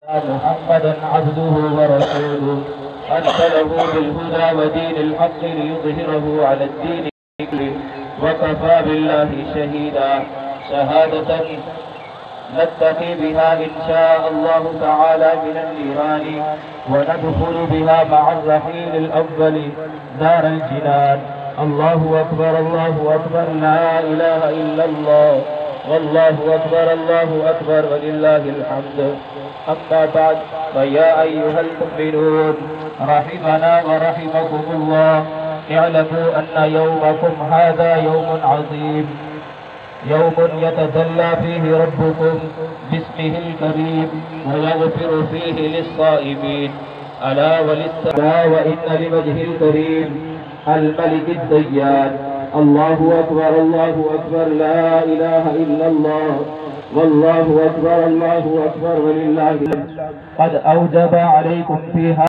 محمدا عبده ورسوله أرسله بالهدى ودين الحق ليظهره على الدين كله وكفى بالله شهيدا شهادة نتقي بها إن شاء الله تعالى من النيران وندخل بها مع الرحيل الأول دار الجنان. الله أكبر الله أكبر لا إله إلا الله والله أكبر الله أكبر ولله الحمد. أما بعد فيا أيها المؤمنون رحمنا ورحمكم الله، اعلموا أن يومكم هذا يوم عظيم، يوم يتجلى فيه ربكم باسمه الكريم ويغفر فيه للصائمين. ألا وللسماء وإن لوجه الكريم الملك الديان. الله أكبر الله أكبر لا إله إلا الله والله أكبر الله أكبر ولله. قد أوجب عليكم فيها